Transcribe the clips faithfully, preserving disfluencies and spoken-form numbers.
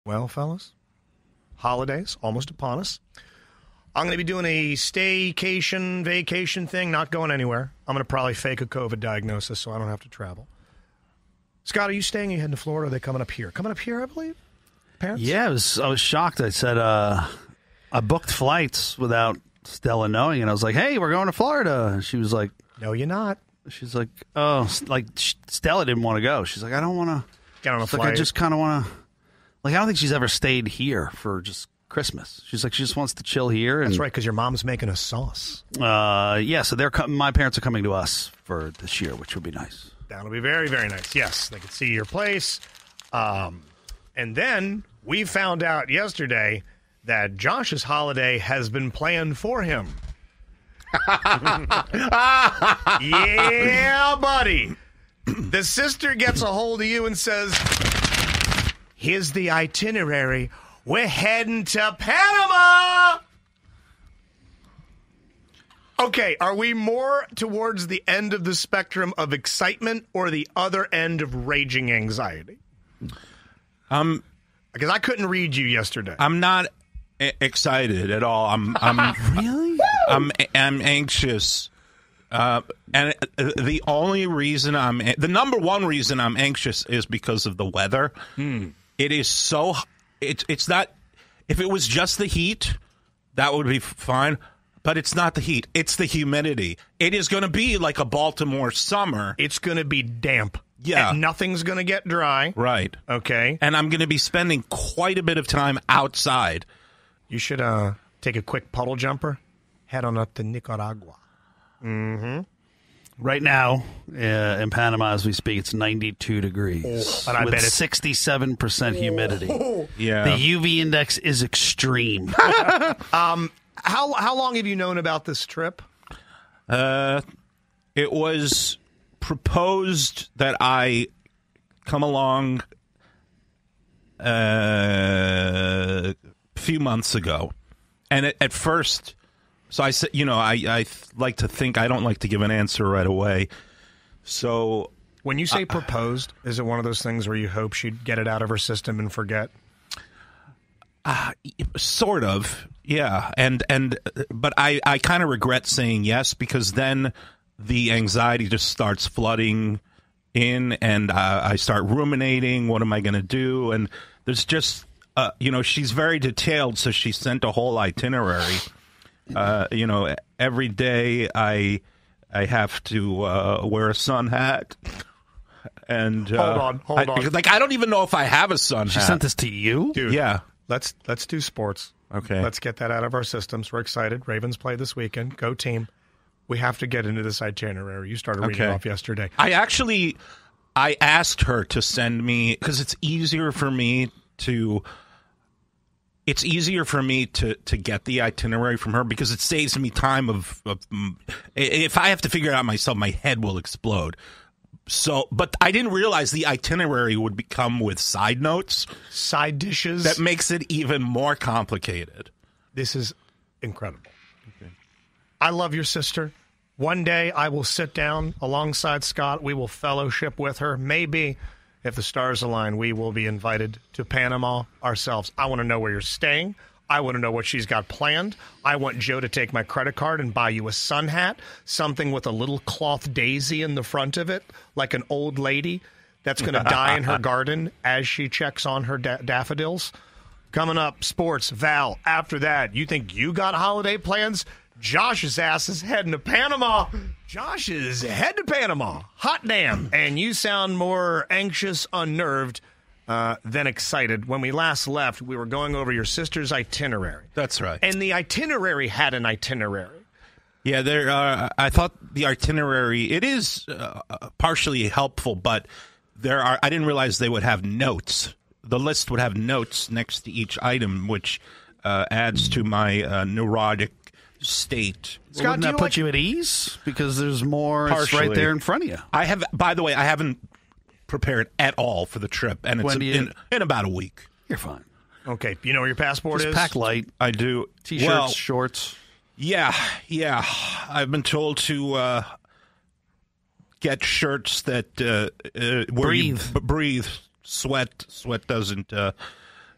Well, fellas, holidays almost upon us. I'm going to be doing a staycation, vacation thing, not going anywhere. I'm going to probably fake a COVID diagnosis so I don't have to travel. Scott, are you staying? Are you heading to Florida? Are they coming up here? Coming up here, I believe? Parents? Yeah, I was, I was shocked. I said, uh, I booked flights without Stella knowing, and I was like, hey, we're going to Florida. And she was like, no, you're not. She's like, oh, like Stella didn't want to go. She's like, I don't want to. Get on a flight. Like, I just kind of want to. Like, I don't think she's ever stayed here for just Christmas. She's like, she just wants to chill here. And, that's right, because your mom's making a sauce. Uh, yeah, so they're co- my parents are coming to us for this year, which would be nice. That'll be very, very nice. Yes, they can see your place. Um, and then we found out yesterday that Josh's holiday has been planned for him. Yeah, buddy. The sister gets a hold of you and says, here's the itinerary. We're heading to Panama. Okay, are we more towards the end of the spectrum of excitement or the other end of raging anxiety? Um, because I couldn't read you yesterday. I'm not a- excited at all. I'm, I'm really, I'm, I'm anxious. Uh, and the only reason I'm, the number one reason I'm anxious is because of the weather. Hmm. It is so, it's it's not, if it was just the heat, that would be fine. But it's not the heat. It's the humidity. It is going to be like a Baltimore summer. It's going to be damp. Yeah. And nothing's going to get dry. Right. Okay. And I'm going to be spending quite a bit of time outside. You should uh, take a quick puddle jumper, head on up to Nicaragua. Mm-hmm. Right now, uh, in Panama, as we speak, it's ninety-two degrees. Oh, and I with bet it's sixty-seven percent humidity. Oh. Yeah. The U V index is extreme. um, how how long have you known about this trip? Uh, it was proposed that I come along uh, a few months ago, and at, at first. So I said, you know, I, I like to think I don't like to give an answer right away. So when you say uh, proposed, is it one of those things where you hope she'd get it out of her system and forget? Uh, sort of, yeah. And and but I, I kind of regret saying yes because then the anxiety just starts flooding in, and uh, I start ruminating. What am I going to do? And there's just, uh, you know, she's very detailed, so she sent a whole itinerary. Uh, you know, every day I I have to uh, wear a sun hat. And uh, hold on, hold I, on. Like I don't even know if I have a sun She hat. sent this to you? Dude, yeah. Let's let's do sports. Okay. Let's get that out of our systems. We're excited. Ravens play this weekend. Go team. We have to get into this itinerary. You started reading Okay. it off yesterday. I actually I asked her to send me because it's easier for me to. It's easier for me to, to get the itinerary from her because it saves me time of, of if I have to figure it out myself, my head will explode. So, but I didn't realize the itinerary would become with side notes, side dishes. That makes it even more complicated. This is incredible. Okay. I love your sister. One day I will sit down alongside Scott. We will fellowship with her. Maybe. If the stars align, we will be invited to Panama ourselves. I want to know where you're staying. I want to know what she's got planned. I want Joe to take my credit card and buy you a sun hat, something with a little cloth daisy in the front of it, like an old lady that's going to die in her garden as she checks on her da- daffodils. Coming up, sports, Val. After that, you think you got holiday plans? Josh's ass is heading to Panama. Josh is head to Panama. Hot damn. And you sound more anxious, unnerved uh, than excited. When we last left, we were going over your sister's itinerary. That's right. And the itinerary had an itinerary. Yeah, there. Uh, I thought the itinerary, it is uh, partially helpful, but there are. I didn't realize they would have notes. The list would have notes next to each item, which uh, adds to my uh, neurotic state. Scott, wouldn't that put like- you at ease? Because there's more it's right there in front of you. I have, by the way, I haven't prepared at all for the trip, and it's you, in, in about a week. You're fine. Okay, you know where your passport Just is? pack light. I do. T-shirts, well, shorts. Yeah, yeah. I've been told to uh, get shirts that uh, uh, where breathe, you b- breathe. Sweat, sweat doesn't uh,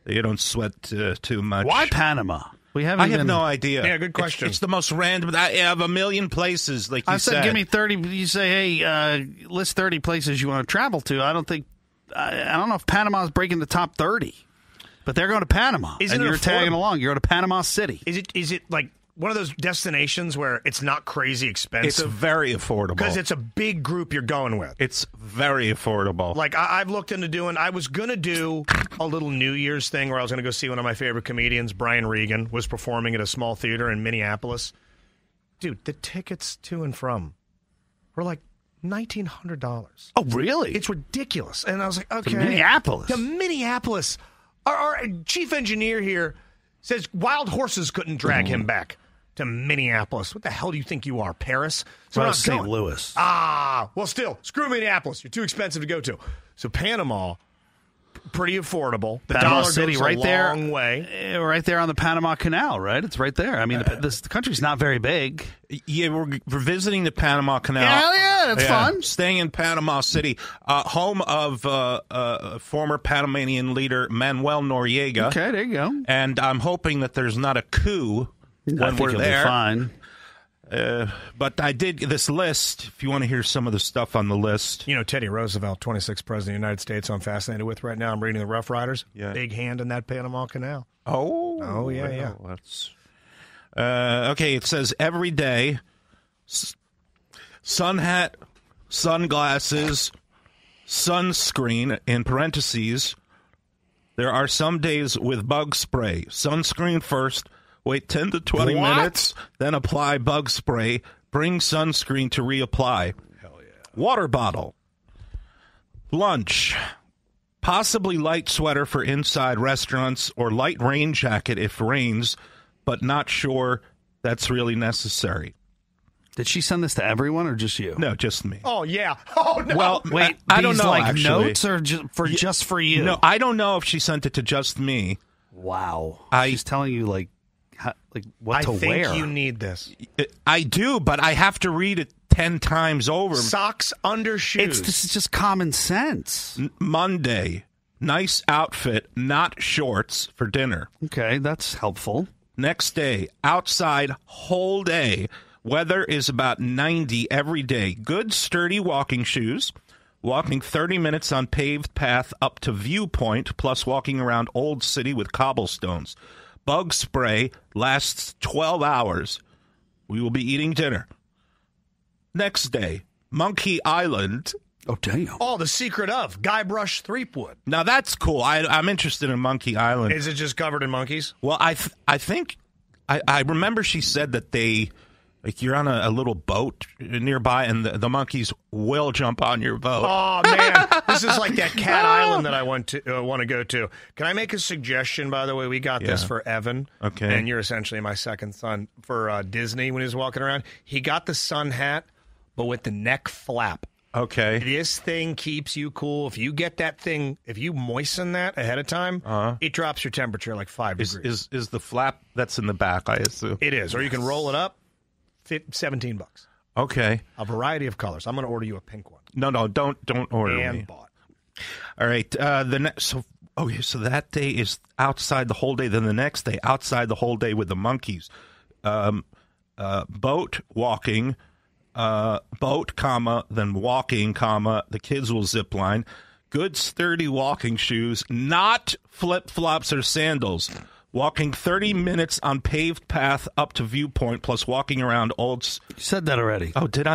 you don't sweat uh, too much. Why Panama? We haven't I have even... no idea. Yeah, good question. It's, it's the most random. I have a million places, like you I said, said. give me thirty. You say, hey, uh, list thirty places you want to travel to. I don't think, I, I don't know if Panama's breaking the top thirty, but they're going to Panama. Isn't and it you're affordable? tagging along. You're going to Panama City. Is it is it like one of those destinations where it's not crazy expensive? It's very affordable. Because it's a big group you're going with. It's very affordable. Like, I, I've looked into doing, I was going to do a little New Year's thing where I was going to go see one of my favorite comedians, Brian Regan, was performing at a small theater in Minneapolis. Dude, the tickets to and from were like nineteen hundred dollars. Oh, really? It's ridiculous. And I was like, okay. To Minneapolis. To Minneapolis. Our, our chief engineer here says wild horses couldn't drag him back to Minneapolis. What the hell do you think you are, Paris? So well, we're not Saint going. Louis. Ah, well, still, screw Minneapolis. You're too expensive to go to. So Panama, pretty affordable. The Panama dollar City, goes right a there, long way. uh, right there on the Panama Canal. Right, it's right there. I mean, the, this the country's not very big. Yeah, we're, we're visiting the Panama Canal. Yeah, yeah, that's Yeah, fun. Staying in Panama City, uh, home of uh, uh, former Panamanian leader Manuel Noriega. Okay, there you go. And I'm hoping that there's not a coup I when think we're you'll there. be fine. Uh, but I did this list. If you want to hear some of the stuff on the list, You know, Teddy Roosevelt, twenty-sixth president of the United States, I'm fascinated with right now. I'm reading the Rough Riders. Yeah. Big hand in that Panama Canal. oh, Oh, yeah, well, yeah. That's uh, okay. It says every day, s- sun hat, sunglasses, sunscreen. In parentheses, there are some days with bug spray. Sunscreen first. Wait ten to twenty What? minutes, then apply bug spray. Bring sunscreen to reapply. Hell yeah. Water bottle. Lunch. Possibly light sweater for inside restaurants or light rain jacket if rains, but not sure that's really necessary. Did she send this to everyone or just you? No, just me. Oh, yeah. Oh, no. Well, Wait, I, I don't these know, like actually. notes or ju- for just for you? No, I don't know if she sent it to just me. Wow. I- She's telling you like, how, like what I to think wear. you need this. I do, but I have to read it ten times over. Socks under shoes. It's this is just common sense. N- Monday, nice outfit, not shorts for dinner. Okay, that's helpful. Next day, outside whole day. Weather is about ninety every day. Good sturdy walking shoes. Walking thirty minutes on paved path up to Viewpoint, plus walking around Old City with cobblestones. Bug spray lasts twelve hours. We will be eating dinner. Next day, Monkey Island. Oh, damn. Oh, the secret of Guybrush Threepwood. Now that's cool. I, I'm interested in Monkey Island. Is it just covered in monkeys? Well, I th- I think I, I remember she said that they like you're on a, a little boat nearby, and the, the monkeys will jump on your boat. Oh, man. This is like that Cat Island that I want to uh, want to go to. Can I make a suggestion, by the way? We got this Yeah. for Evan. Okay. And you're essentially my second son for uh, Disney when he was walking around. He got the sun hat, but with the neck flap. Okay. This thing keeps you cool. If you get that thing, if you moisten that ahead of time, Uh-huh. it drops your temperature like five Is, degrees. is is the flap that's in the back? I assume. It is. Or you can roll it up, fif- seventeen bucks. Okay. A variety of colors. I'm going to order you a pink one. No, no, don't don't order and me. bought. All right. Uh, the next. So okay. So that day is outside the whole day. Then the next day outside the whole day with the monkeys. Um, uh, boat walking. Uh, boat, comma, then walking, comma, the kids will zip line. Good sturdy walking shoes, not flip-flops or sandals. Walking thirty minutes on paved path up to Viewpoint, plus walking around Old... S- You said that already. oh, did I?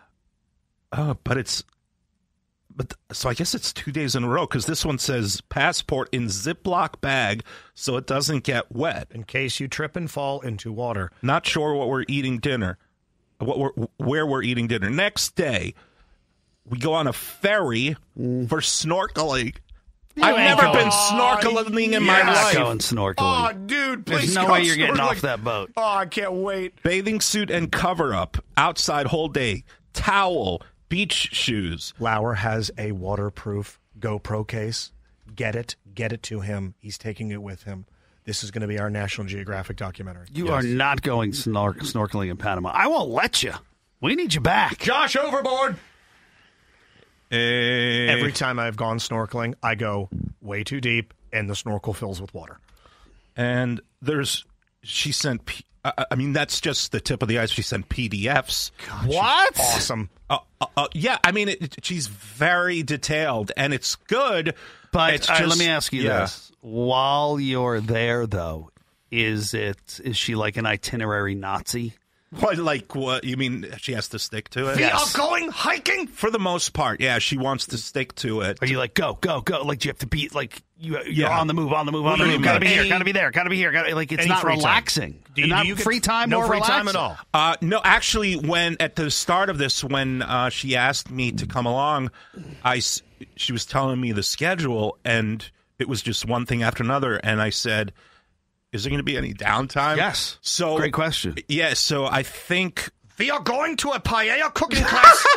Oh, but it's... But so I guess it's two days in a row, because this one says passport in Ziploc bag so it doesn't get wet. In case you trip and fall into water. Not sure what we're eating dinner. What we're, where we're eating dinner. Next day, we go on a ferry for snorkeling. I've ain't never going. been snorkeling in my Yes. life. Going snorkeling. Oh, dude, There's please no go way you're getting snorkeling. off that boat. Oh, I can't wait. Bathing suit and cover up. Outside whole day. Towel. Beach shoes. Lauer has a waterproof GoPro case. Get it. Get it to him. He's taking it with him. This is going to be our National Geographic documentary. You are not going snork- snorkeling in Panama. I won't let you. We need you back. Josh overboard. Eh, Every time I've gone snorkeling, I go way too deep, and the snorkel fills with water. And there's, she sent, P, uh, I mean, that's just the tip of the ice. She sent P D Fs. God, What? Awesome. Uh, uh, uh, yeah, I mean, it, it- she's very detailed, and it's good. But it's all right, just, let me ask you yeah. this: while you're there, though, is it is she like an itinerary Nazi? What, like, what you mean? She has to stick to it. We Yes. are going hiking. For the most part, yeah, she wants to stick to it. Are you like go go go? Like do you have to be like you you're Yeah. on the move, on the move, on the do move? you Gotta be got? here, Any- gotta be there, gotta be here. Gotta, like it's Any not free time? relaxing. Do you, not do you get free time? No or free time relaxing? at all. Uh, no, actually, when at the start of this, when uh, she asked me to come along, I s- she was telling me the schedule, and it was just one thing after another, and I said, "Is there going to be any downtime?" Yes. So Great question. Yeah. So I think We are going to a paella cooking class.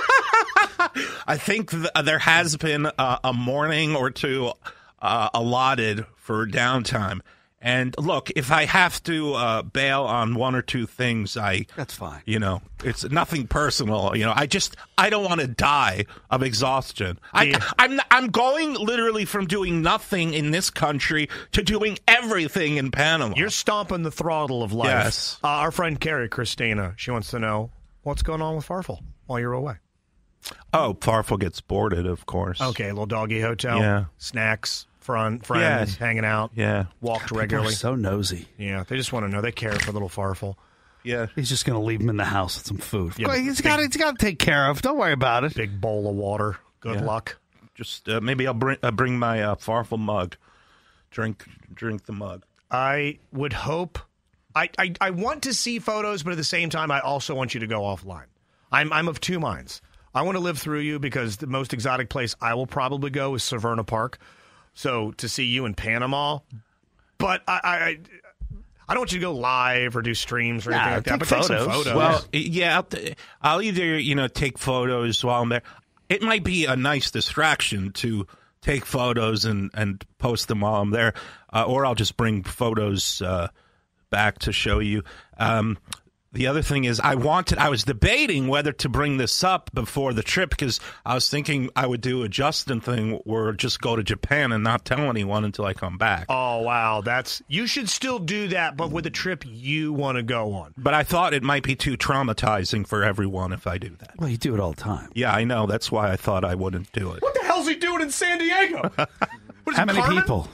I think th- there has been uh, a morning or two uh, allotted for downtime. And look, if I have to uh, bail on one or two things, I That's fine. You know, it's nothing personal. You know, I just I don't want to die of exhaustion. I, Yeah. I'm I'm going literally from doing nothing in this country to doing everything in Panama. You're stomping the throttle of life. Yes. Uh, our friend Carrie, Christina, she wants to know what's going on with Farfel while you're away. oh, Farfel gets boarded, of course. Okay, little doggy hotel. Yeah. Snacks, fun, friends, Yeah. hanging out. Yeah. Walked People are regularly. so nosy. Yeah, they just want to know. They care for little Farfel. Yeah. He's just gonna leave him in the house with some food. Yeah, he's big- got he's got to take care of. Don't worry about it. Big bowl of water. Good Yeah. luck. Just uh, maybe I'll bring uh, bring my uh, Farfel mug. Drink drink the mug. I would hope. I, I, I want to see photos, but at the same time, I also want you to go offline. I'm I'm of two minds. I want to live through you because the most exotic place I will probably go is Severna Park. So to see you in Panama, but I I, I don't want you to go live or do streams or Nah, anything like that. take But take some photos. photos. Well, yeah, I'll, t- I'll either you know take photos while I'm there. It might be a nice distraction to take photos and, and post them while I'm there, uh, or I'll just bring photos uh, back to show you. Um, the other thing is, I wanted. I was debating whether to bring this up before the trip because I was thinking I would do a Justin thing, where just go to Japan and not tell anyone until I come back. oh wow, that's you should still do that, but with a trip you want to go on. But I thought it might be too traumatizing for everyone if I do that. Well, you do it all the time. Yeah, I know. That's why I thought I wouldn't do it. What the hell's he doing in San Diego? What is How it, many Carmen? people?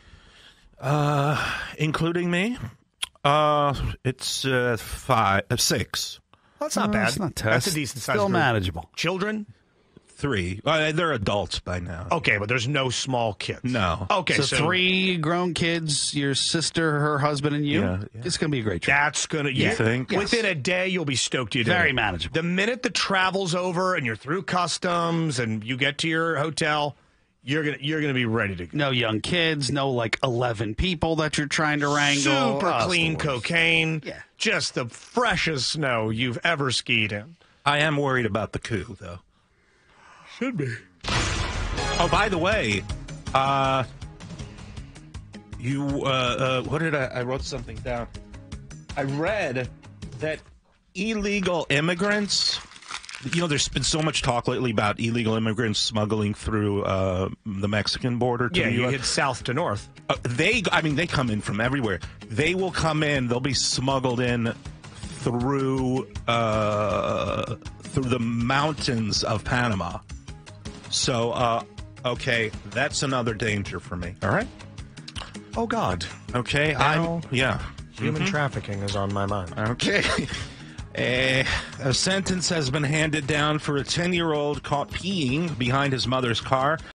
Uh, including me? Uh, it's uh, five, uh, six, That's not Uh, bad. That's not That's tough. a decent size Still group. manageable. Children? three. Uh, they're adults by now. Okay, but there's no small kids. No. Okay, so, so, three grown kids, your sister, her husband, and you. Yeah, yeah. It's gonna be a great trip. that's gonna. Yeah, think? Yes. within a day you'll be stoked you did. Very it. manageable. The minute the travel's over and you're through customs and you get to your hotel, you're gonna you're gonna be ready to go. No young kids, no like eleven people that you're trying to wrangle. Super Oh, it's clean the worst. cocaine. Yeah. Just the freshest snow you've ever skied in. I am worried about the coup, though. Should be. Oh, by the way, uh, you, uh, uh, what did I, I wrote something down. I read that illegal immigrants, you know, there's been so much talk lately about illegal immigrants smuggling through uh, the Mexican border to Yeah, the you U S. hit south to north. Uh, they, I mean, they come in from everywhere. They will come in. They'll be smuggled in through uh, through the mountains of Panama. So, uh, okay, that's another danger for me. All right. Oh God, Okay. Now- I'm yeah. human trafficking is on my mind. Okay. A, a sentence has been handed down for a ten-year-old caught peeing behind his mother's car.